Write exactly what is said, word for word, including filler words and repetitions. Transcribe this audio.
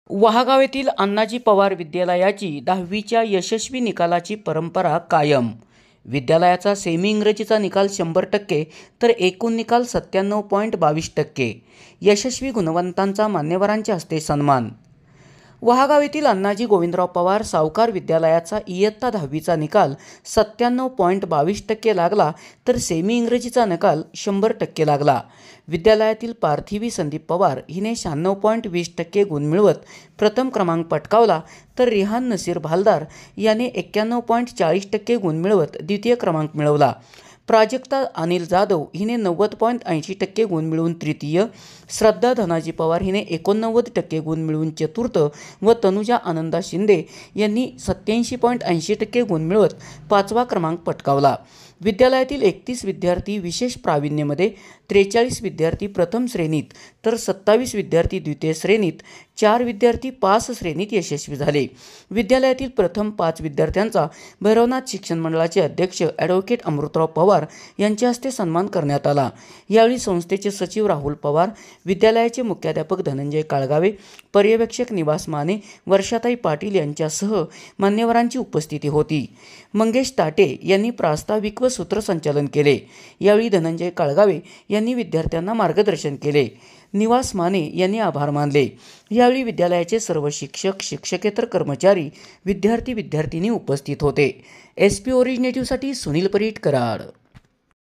वहागाव येथील अण्णाजी पवार विद्यालयाची दहावीच्या यशस्वी निकालाची परंपरा कायम। विद्यालयाचा सेमी इंग्रजीचा निकाल शंभर टक्के तर एकूण निकाल सत्त्याण्णव पॉईंट बावीस टक्के। यशस्वी गुणवंतांचा मान्यवरांच्या हस्ते सन्मान। वहागाव येथील अण्णाजी गोविंदराव पवार सावकार विद्यालयाचा इयत्ता दहावीचा निकाल सत्त्याण्णव पॉईंट बावीस टक्के लागला तर सेमी इंग्रजीचा निकाल शंभर टक्के लागला। विद्यालयातील पार्थिवी संदीप पवार हिने शहाण्णव पॉईंट वीस टक्के गुण मिळवत प्रथम क्रमांक पटकावला तर रिहान नसीर भालदार याने एक्क्याण्णव पॉईंट चाळीस टक्के गुण मिळवत द्वितीय क्रमांक मिळवला। प्राजक्ता अनिल जाधव हिने नव्वद पॉईंट ऐंशी टक्के गुण मिळवून तृतीय, श्रद्धा धनाजी पवार हिने एकोणनव्वद टक्के गुण मिळवून चतुर्थ व तनुजा आनंदा शिंदे यांनी सत्याऐंशी पॉईंट ऐंशी टक्के गुण मिळवत पाचवा क्रमांक पटकावला। विद्यालयातील एकतीस विद्यार्थी विशेष प्रावीण्यमध्ये, त्रेचाळीस विद्यार्थी प्रथम श्रेणीत तर सत्तावीस विद्यार्थी द्वितीय श्रेणीत, चार विद्यार्थी पास श्रेणीत यशस्वी झाले। विद्यालयातील प्रथम पाच विद्यार्थ्यांचा भैरवनाथ शिक्षण मंडळाचे अध्यक्ष ॲडव्होकेट अमृतराव पवार यांच्या हस्ते सन्मान करण्यात आला। यावेळी संस्थेचे सचिव राहुल पवार, विद्यालयाचे मुख्याध्यापक धनंजय काळगावे, पर्यवेक्षक निवास माने, वर्षाताई पाटील यांच्यासह मान्यवरांची उपस्थिती होती। मंगेश ताटे यांनी प्रास्ताविक व सूत्रसंचालन केले। यावेळी धनंजय काळगावे यांनी विद्यार्थ्यांना मार्गदर्शन केले। निवास माने यांनी आभार मानले। यावेळी विद्यालयाचे सर्व शिक्षक, शिक्षकेतर कर्मचारी, विद्यार्थी विद्यार्थिनी उपस्थित होते। एस पी ओरिजिनेटिव्हसाठी सुनील परीट, कराड।